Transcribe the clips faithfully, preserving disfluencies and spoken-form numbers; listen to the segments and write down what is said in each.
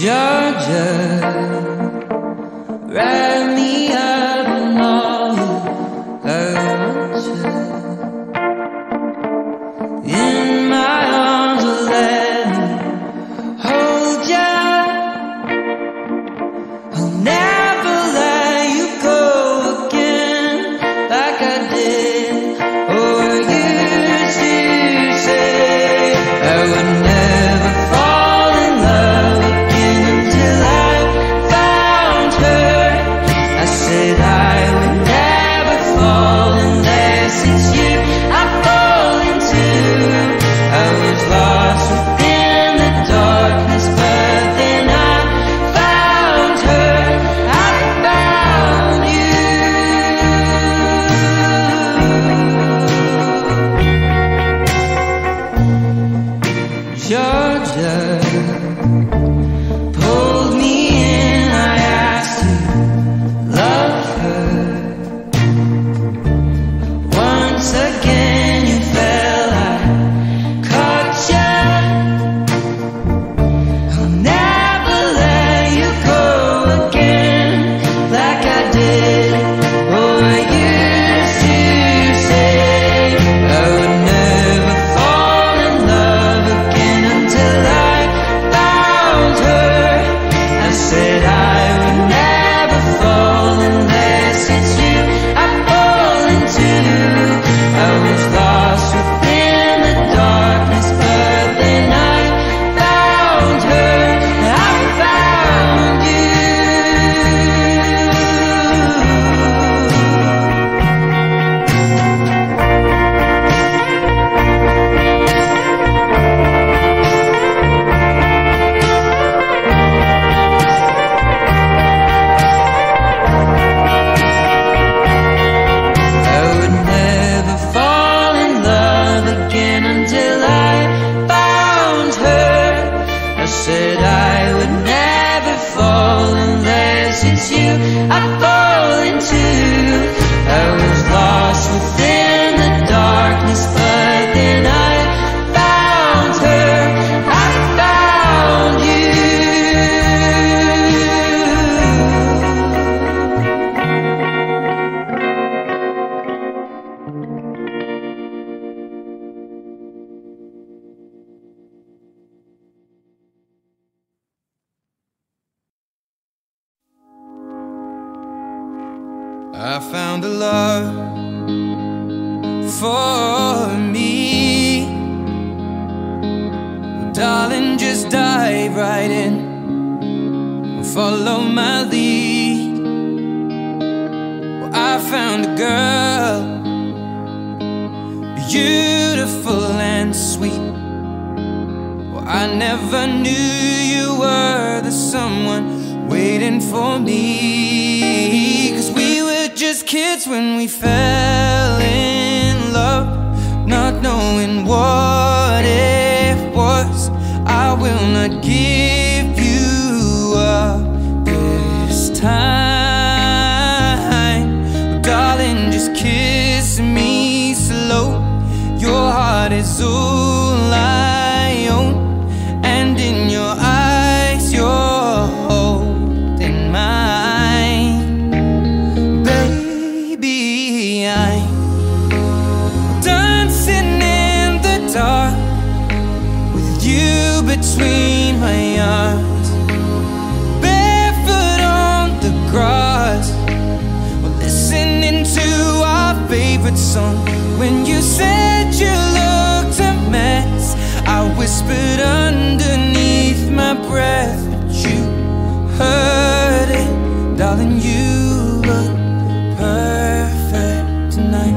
Georgia, wrap me up in all you want to. In my arms, will let me hold ya. I'll never let you go again like I did or used to say. I would never fall in love again until I found her. I said I would never fall unless it's you I fall into. I was lost within the darkness, but then I found her. I found you. Georgia pulled me in, I asked to love her. Once again you fell, I caught ya. I'll never let you go again like I did or used to say. I would never fall in love again until I found her. I said I would never fall unless it's you I fall into. I was lost within the darkness, but then I found her. I found you. I would never fall in love again until I found her. I said I would never fall unless it's you I fall into. I was lost within the darkness, but then I found her. I found you. I found a love for me. Well, darling, just dive right in and follow my lead. Well, I found a girl, beautiful and sweet. Well, I never knew you were the someone waiting for me. 'Cause we were just kids when we fell in love, not knowing what it was. I will not give you up this time. But darling, just kiss me slow. Your heart is all I own, and in your eyes you're holding mine. Baby, I'm dancing in the dark with you between my arms, barefoot on the grass. We're listening to our favorite song. When you said you looked a mess, I whispered underneath my breath, but you heard it. Darling, you look perfect tonight.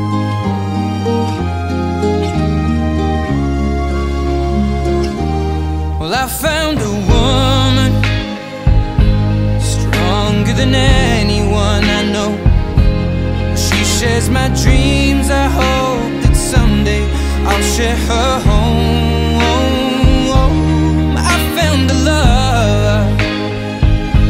Well, I found a woman stronger than anyone I know. She shares my dreams. I hope that someday I'll share her home. I found a love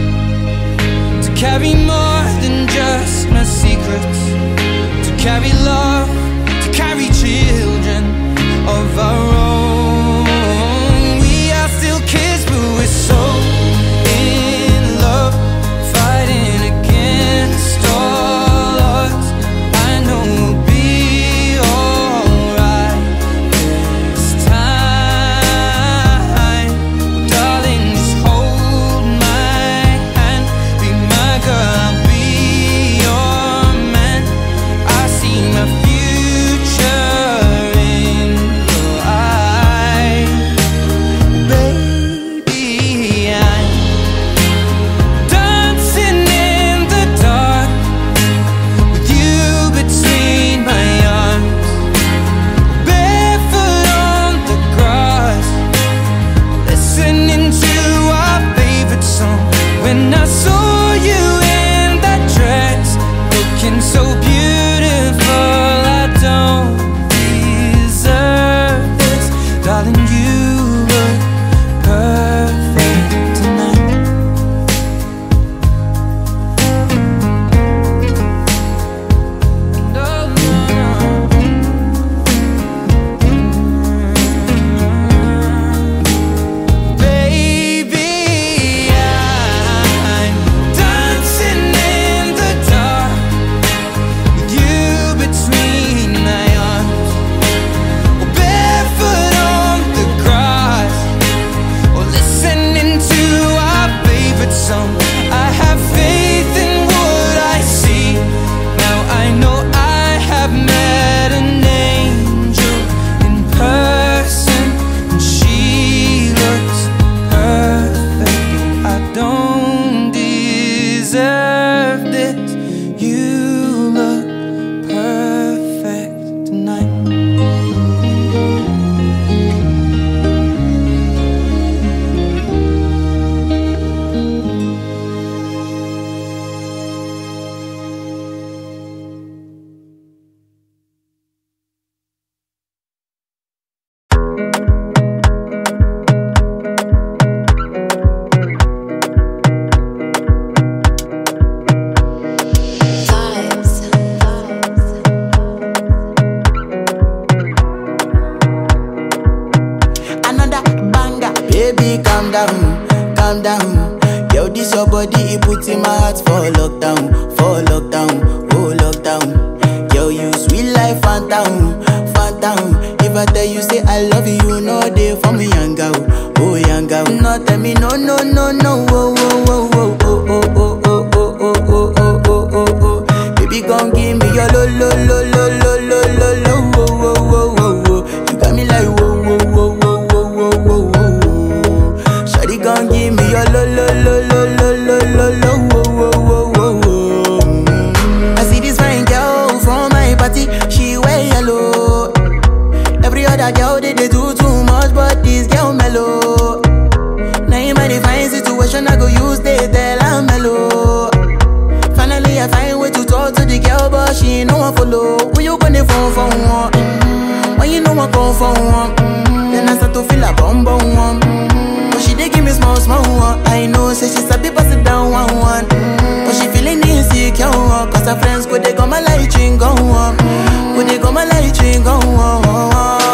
heart for lockdown, for lockdown, oh lockdown. Girl, you sweet life, phantom, phantom. If I tell you say I love you, you know they for me, young girl, oh young girl. No tell me no, no, no, no, oh, oh, oh, oh, oh, oh, oh, oh, oh, oh, oh, oh, oh, oh. Baby, come give me your lo, lo, lo, lo, lo, lo, lo, lo, oh, oh, oh, oh, oh. You got me like whoa, whoa, whoa, whoa, whoa, whoa, whoa, whoa. Shawty, come give me your lo, lo, lo, lo, lo, lo, lo, lo, oh, oh, oh, oh, oh. I see this fine girl from my party, she wear yellow. Every other girl they, they do too much, but this girl mellow. Now in my divine situation, I go use they tell I'm mellow. Finally I find way to talk to the girl, but she ain't no one follow. Who you gonna phone for one? Mm-hmm. When you know I come for one, mm-hmm. Then I start to feel a bum bum one. Mm-hmm. But she dey give me small small one. I know say she sabi pass it down one one. Mm-hmm. But she feeling insecure one, cause her friends go they go my light ring go on. Go they go my light ring go on.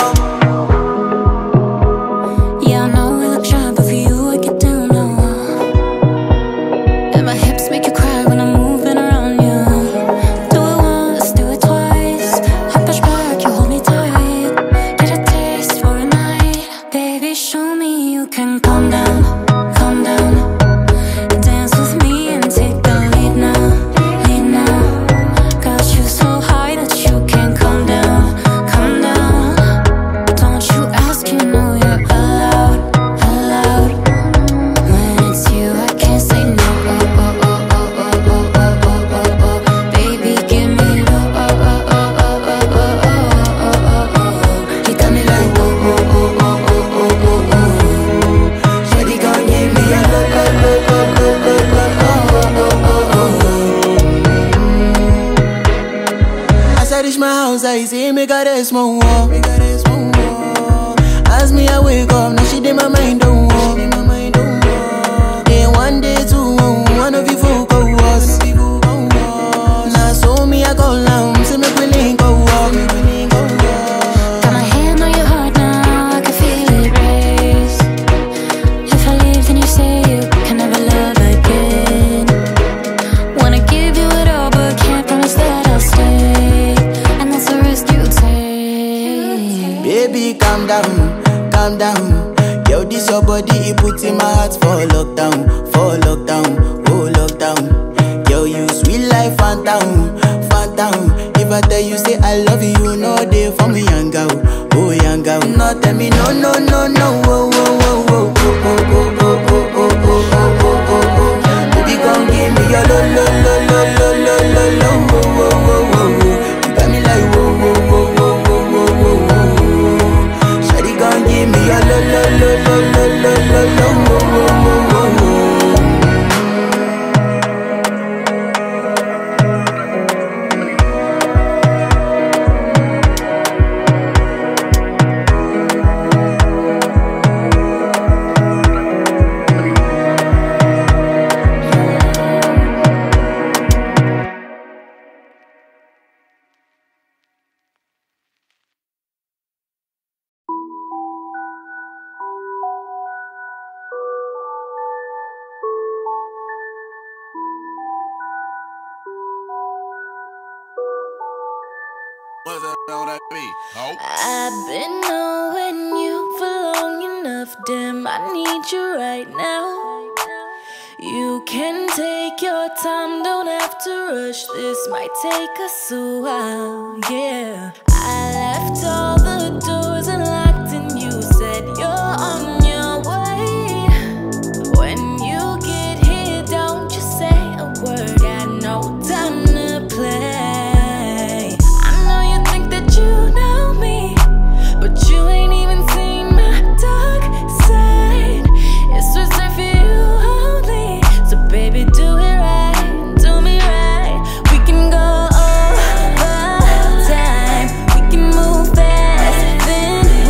I say make her rest more. As me I wake up, now she did my mind don't walk. Day one, day two, one of you folk go us. Now so me I go down, say make we link go walk. Got my hand on your heart now, I can feel it race. If I leave then you say you can never love again. Wanna give you it all but can't promise that I'll stay. Baby, calm down, calm down. Yo, this your body, it puts in my heart for lockdown, for lockdown, oh lockdown. Yo, you sweet life, phantom, phantom. If I tell you say I love you, you know they for me, young girl, oh young girl. No, tell me no, no, no, no, oh, oh, oh, oh, oh, oh, oh, oh, oh, oh, oh, oh, oh. Baby, come give me your lo, lo, lo, lo, lo, lo, lo, lo, oh, oh, oh, oh. You got me like whoa, whoa, whoa, whoa. Give me your lo lo lo lo lo lo lo lo wo wo wo wo. I've been knowing you for long enough, damn, I need you right now. You can take your time, don't have to rush, this might take us a while, yeah. I left all the doors unlocked and you said you're on your way. When you get here, don't you say a word, got no time to play. You know me, but you ain't even seen my dark side. It's reserved for you only, so baby do it right, do me right. We can go over time, we can move fast, then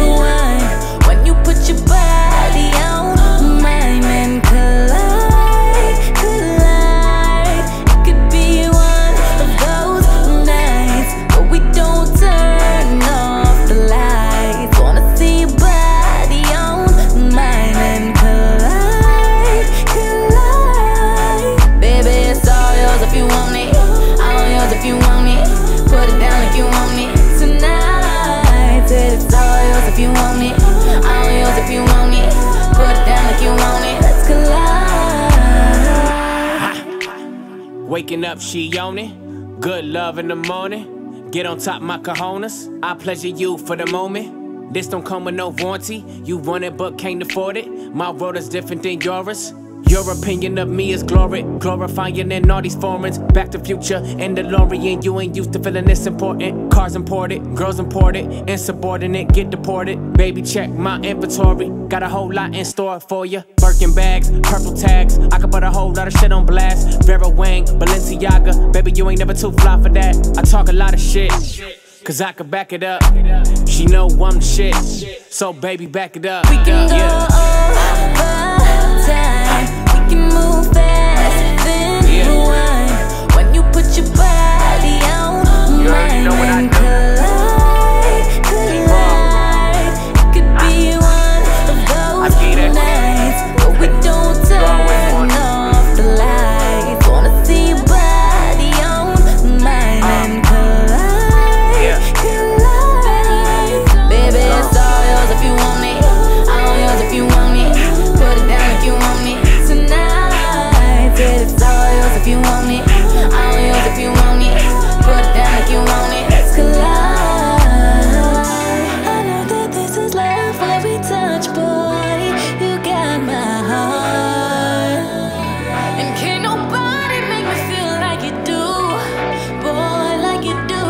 Waking up, she on it. Good love in the morning. Get on top my cojones. I pleasure you for the moment. This don't come with no warranty. You want it but can't afford it. My world is different than yours. Your opinion of me is glory, glorifying in all these foreigns. Back to Future and DeLorean. You ain't used to feeling this important. Cars imported, girls imported, insubordinate, get deported. Baby, check my inventory. Got a whole lot in store for you. Birkin bags, purple tags. I could put a whole lot of shit on blast. Vera Wang, Balenciaga. Baby, you ain't never too fly for that. I talk a lot of shit, cause I could back it up. She know I'm the shit, so baby, back it up. We can go yeah. over time. We can move fast, then yeah. rewind. When you put your body on mine and collide, collide. It could be one of those nights, but we don't turn off the lights. Wanna see your body on mine and collide, collide. Baby, it's all yours if you want me. All yours if you want me. Put it down if you want me tonight. Said it's all yours if you want me. All yours if you want me. Put it down if you want me. Let's collide. I know that this is love when we touch, boy. You got my heart, and can't nobody make me feel like you do, boy, like you do.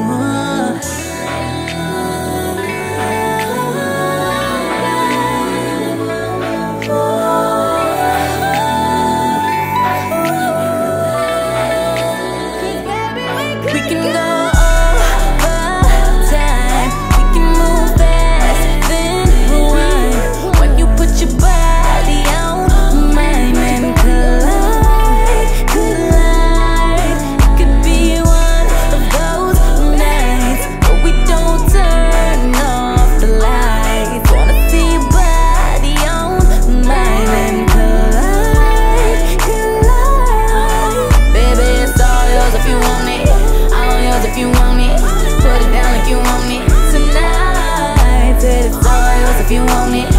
We can go over time. We can move fast, then rewind. When you put your body on mine and collide, collide. It could be one of those nights, but we don't turn off the lights. Wanna see your body on mine and collide, collide. Baby, it's all yours if you want me. All yours if you want me. Put it down like you want me tonight. Said it's all yours if you want me.